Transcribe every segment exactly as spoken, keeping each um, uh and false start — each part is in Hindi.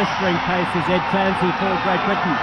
blistering pace is Ed Clancy for Great Britain.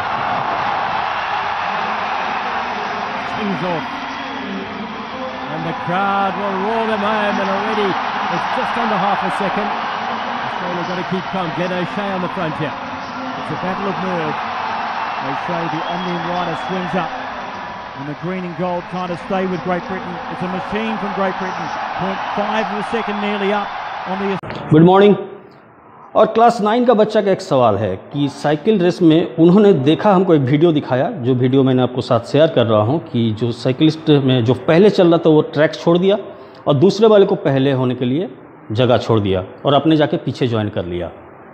Kings off. And the crowd will roar them home, and already it's just under half a second. Australia got to keep calm. Glenn O'Shea on the front here. It's a battle of nerve. O'Shea, the Omnium rider, swings up. And the green and gold trying to stay with Great Britain. It's a machine from Great Britain. zero point five of a second nearly up on the... good morning. और क्लास नाइन का बच्चा का एक सवाल है कि साइकिल रेस में उन्होंने देखा, हमको एक वीडियो दिखाया, जो वीडियो मैंने आपको साथ शेयर कर रहा हूं, कि जो साइकिलिस्ट में जो पहले चल रहा था वो ट्रैक छोड़ दिया और दूसरे वाले को पहले होने के लिए जगह छोड़ दिया और अपने जाके पीछे ज्वाइन कर लिया।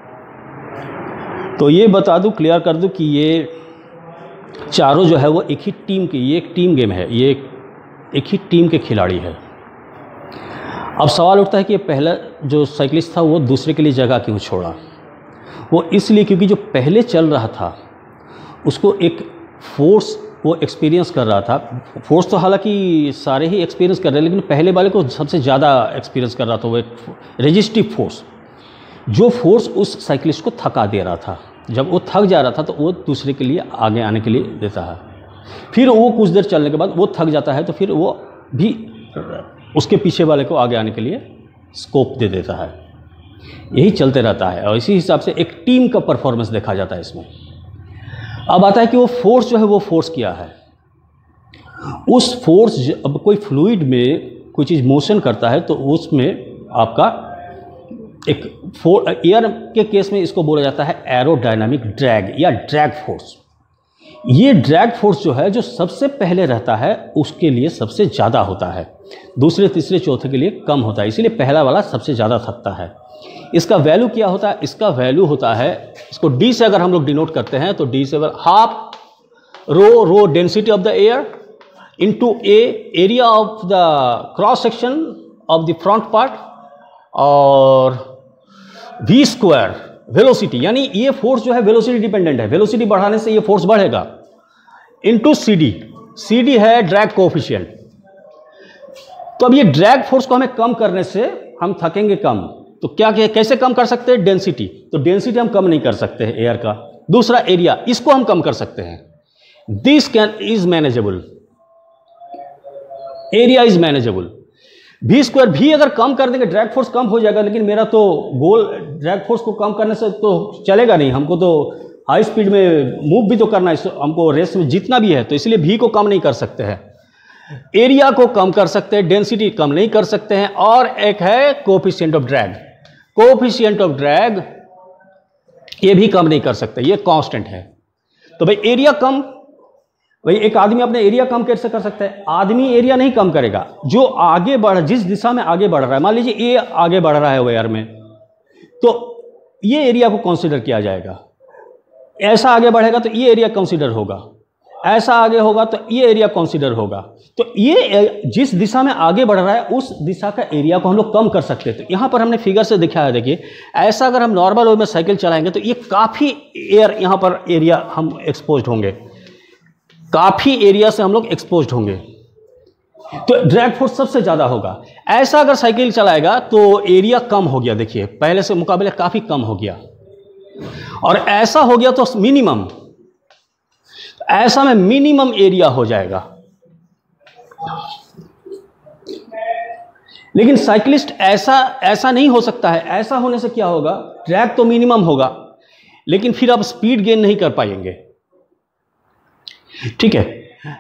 तो ये बता दूं, क्लियर कर दूं कि ये चारों जो है वो एक ही टीम की, ये एक टीम गेम है, ये एक ही टीम के खिलाड़ी है। अब सवाल उठता है कि ये पहला जो साइकिलिस्ट था वो दूसरे के लिए जगह क्यों छोड़ा? वो इसलिए क्योंकि जो पहले चल रहा था उसको एक फोर्स वो एक्सपीरियंस कर रहा था। फोर्स तो हालांकि सारे ही एक्सपीरियंस कर रहे हैं, लेकिन पहले वाले को सबसे ज़्यादा एक्सपीरियंस कर रहा था वो एक रेजिस्टिव फोर्स, जो फोर्स उस साइकिलिस्ट को थका दे रहा था। जब वो थक जा रहा था तो वो दूसरे के लिए आगे आने के लिए देता है। फिर वो कुछ देर चलने के बाद वो थक जाता है तो फिर वो भी उसके पीछे वाले को आगे आने के लिए स्कोप दे देता है। यही चलते रहता है और इसी हिसाब से एक टीम का परफॉर्मेंस देखा जाता है इसमें। अब आता है कि वो फोर्स जो है वो फोर्स क्या है। उस फोर्स, अब कोई फ्लूइड में कोई चीज़ मोशन करता है तो उसमें आपका एक फोर एयर के केस में इसको बोला जाता है एरोडायनामिक ड्रैग या ड्रैग फोर्स। ये ड्रैग फोर्स जो है जो सबसे पहले रहता है उसके लिए सबसे ज़्यादा होता है, दूसरे तीसरे चौथे के लिए कम होता है, इसीलिए पहला वाला सबसे ज़्यादा थकता है। इसका वैल्यू क्या होता है? इसका वैल्यू होता है, इसको डी से अगर हम लोग डिनोट करते हैं तो डी से half rho rho density of the air into a area of the cross section of the front part और वी स्क्वायर वेलोसिटी, यानी ये फोर्स जो है वेलोसिटी डिपेंडेंट है, वेलोसिटी बढ़ाने से ये फोर्स बढ़ेगा, into C D. C D है ड्रैग कोएफिशिएंट। तो अब ये ड्रैग फोर्स को हमें कम करने से हम थकेंगे कम। तो क्या कैसे कम कर सकते हैं? डेंसिटी। तो डेंसिटी हम कम नहीं कर सकते हैं एयर का। दूसरा एरिया, इसको हम कम कर सकते हैं। This can is manageable, area is manageable. भी स्क्वायर भी अगर कम कर देंगे ड्रैग फोर्स कम हो जाएगा, लेकिन मेरा तो गोल ड्रैग फोर्स को कम करने से तो चलेगा नहीं। हमको तो हाई स्पीड में मूव भी तो करना है, हमको रेस में जीतना भी है, तो इसलिए भी को कम नहीं कर सकते हैं। एरिया को कम कर सकते हैं, डेंसिटी कम नहीं कर सकते हैं। और एक है coefficient of drag. Coefficient of drag ये भी कम नहीं कर सकते, ये कांस्टेंट है। तो भाई एरिया कम, भाई एक आदमी अपने एरिया कम कैसे कर सकता है? आदमी एरिया नहीं कम करेगा, जो आगे बढ़, जिस दिशा में आगे बढ़ रहा है, मान लीजिए ये आगे बढ़ रहा है वायर में, तो ये एरिया को कंसीडर किया जाएगा। ऐसा आगे बढ़ेगा तो ये एरिया कंसीडर होगा, ऐसा आगे होगा तो ये एरिया कंसीडर होगा। तो ये जिस दिशा में आगे बढ़ रहा है उस दिशा का एरिया को हम लोग कम कर सकते हैं। तो यहाँ पर हमने फिगर से दिखाया है, देखिए ऐसा अगर हम नॉर्मल वे में साइकिल चलाएंगे तो ये काफ़ी एयर यहाँ पर एरिया हम एक्सपोज होंगे, काफ़ी एरिया से हम लोग एक्सपोज होंगे, तो ड्रैग फोर्स सबसे ज़्यादा होगा। ऐसा अगर साइकिल चलाएगा तो एरिया कम हो गया, देखिए पहले से मुकाबले काफ़ी कम हो गया। और ऐसा हो गया तो मिनिमम, ऐसा में मिनिमम एरिया हो जाएगा। लेकिन साइकिलिस्ट ऐसा ऐसा नहीं हो सकता है। ऐसा होने से क्या होगा? ड्रैग तो मिनिमम होगा, लेकिन फिर आप स्पीड गेन नहीं कर पाएंगे, ठीक है।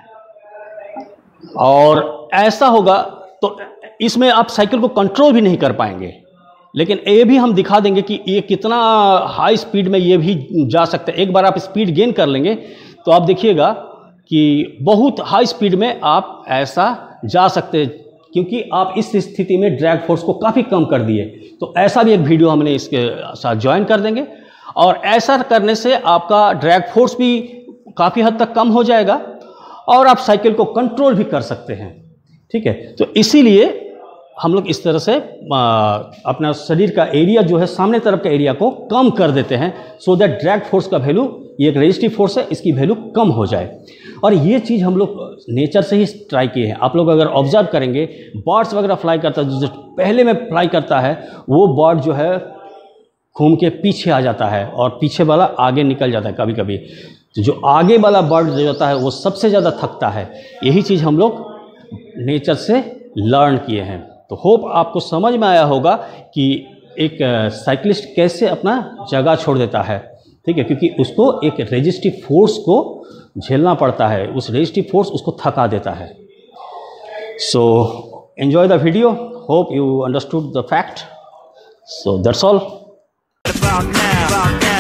और ऐसा होगा तो इसमें आप साइकिल को कंट्रोल भी नहीं कर पाएंगे। लेकिन ये भी हम दिखा देंगे कि ये कितना हाई स्पीड में ये भी जा सकता है। एक बार आप स्पीड गेन कर लेंगे तो आप देखिएगा कि बहुत हाई स्पीड में आप ऐसा जा सकते हैं, क्योंकि आप इस स्थिति में ड्रैग फोर्स को काफ़ी कम कर दिए। तो ऐसा भी एक वीडियो हमने इसके साथ ज्वाइन कर देंगे, और ऐसा करने से आपका ड्रैग फोर्स भी काफ़ी हद तक कम हो जाएगा और आप साइकिल को कंट्रोल भी कर सकते हैं, ठीक है। तो इसीलिए हम लोग इस तरह से आ, अपना शरीर का एरिया जो है, सामने तरफ का एरिया को कम कर देते हैं, सो दैट ड्रैग फोर्स का वैल्यू, ये एक रेजिस्टिव फोर्स है, इसकी वैल्यू कम हो जाए। और ये चीज़ हम लोग नेचर से ही ट्राई किए हैं। आप लोग अगर ऑब्जर्व करेंगे, बर्ड्स वगैरह फ्लाई करता है, जो पहले में फ्लाई करता है वो बर्ड जो है घूम के पीछे आ जाता है और पीछे वाला आगे निकल जाता है कभी कभी। तो जो आगे वाला बर्ड जो होता है वो सबसे ज़्यादा थकता है। यही चीज़ हम लोग नेचर से लर्न किए हैं। तो होप आपको समझ में आया होगा कि एक साइकिलिस्ट कैसे अपना जगह छोड़ देता है, ठीक है, क्योंकि उसको एक रेजिस्टिव फोर्स को झेलना पड़ता है, उस रेजिस्टिव फोर्स उसको थका देता है। So enjoy the video, hope you understood the fact. So that's all.